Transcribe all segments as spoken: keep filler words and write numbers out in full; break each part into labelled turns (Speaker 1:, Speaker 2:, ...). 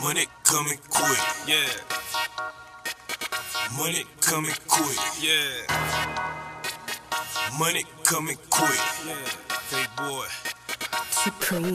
Speaker 1: Money coming quick,
Speaker 2: Yeah,
Speaker 1: money coming quick,
Speaker 2: yeah,
Speaker 1: money coming quick,
Speaker 2: yeah. Fake boy.
Speaker 3: Supreme.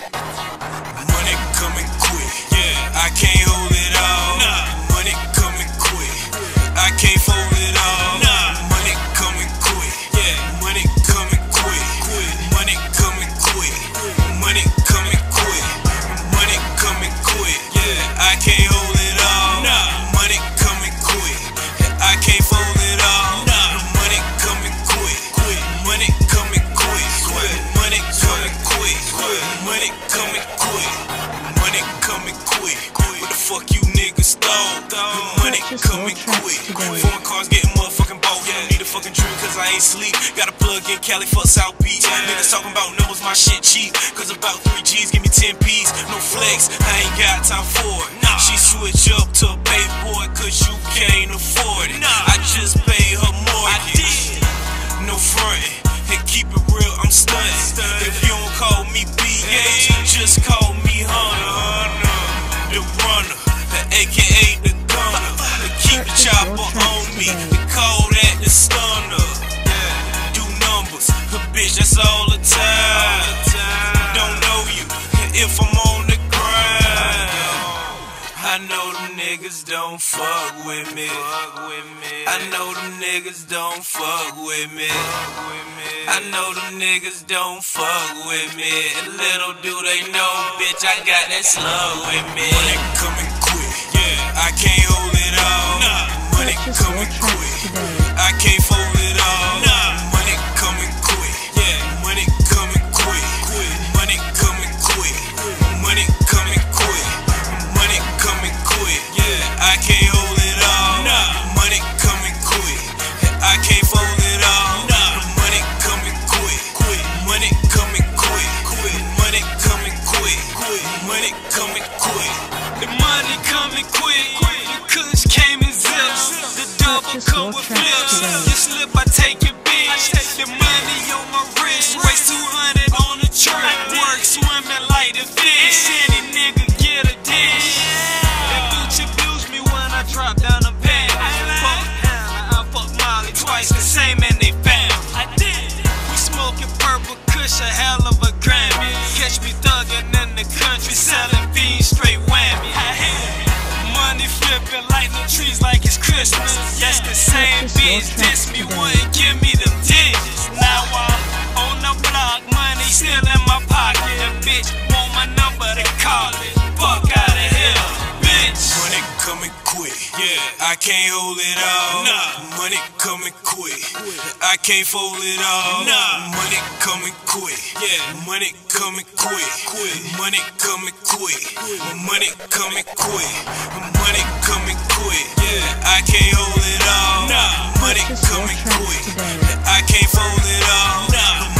Speaker 1: money coming quick.
Speaker 2: Yeah,
Speaker 1: I can't hold it all.
Speaker 2: Nah.
Speaker 1: Money coming quick. I can't fold it all.
Speaker 2: Nah.
Speaker 1: Money coming quick.
Speaker 2: yeah,
Speaker 1: Money coming quick. Money coming quick. Money coming quick. Money coming quick.
Speaker 2: yeah.
Speaker 1: I can't hold it all.
Speaker 2: Nah.
Speaker 1: Money coming quick. I can't fold it all.
Speaker 2: Nah.
Speaker 1: Money coming quick. Money coming quick. Money coming quick. Money coming quick. Money coming quick. What the fuck you niggas thought? Money coming quick. Foreign cars getting motherfucking bought. You don't need a fucking dream cause I ain't sleep. Got a plug in Cali for South Beach. Niggas talking about numbers, my shit cheap. Cause about three G's give me ten P's. No flex, I ain't got time for it. She switch up to a pay boy cause you can't afford it. I just pay her mortgage. No frontin', and keep it real, I'm stuntin'. If you don't call me B H, just call me Hunter. The runner, the A K A the gunner. The keep the chopper on me, they call that the stunner. Do numbers, a bitch, that's all the time. Don't know you, if I'm on the grind. I know them niggas don't fuck with me. I know them niggas don't fuck with me. I know them niggas don't fuck with me. And little do they know, bitch, I got that slug with me. Money coming quick, yeah. I can't hold it all. Money coming quick, I can't fold it all. Money coming quick, yeah. Money coming quick, money coming quick, money coming quick, money coming quick, yeah. I can't hold it all. Money coming quick, I can't fold it all. Money coming quick, money coming quick, money coming quick, money coming quick.
Speaker 2: The money coming quick. The kush came in zips. The double come with flips. You slip, I take your bitch. The money on my wrist. Weighs two hundred on the trip. Work swimming like a fish. Any nigga get a dish. That bitch abused me when I dropped down the pad. Fuck Hannah, I fuck Molly twice. The same and they found. I did. We smoking purple kush, a hell of a Grammy. Catch me thuggin' in the country, selling fiends, straight whammy. Money flipping like no trees, like it's Christmas. Yes, the same bitch diss me, wouldn't give me them digits. Now I'm on the block, money still in my pocket. The bitch want my number to call it. Fuck out of here, bitch.
Speaker 1: Money coming quick, yeah. I can't hold it all. Nah. Money coming quick, I can't fold it all.
Speaker 2: Nah.
Speaker 1: Money coming quick, yeah. Money coming quick, money coming quick, money coming quick, money coming quick, yeah. I can't hold it all. Nah. Money coming quick, I can't fold it all. Nah.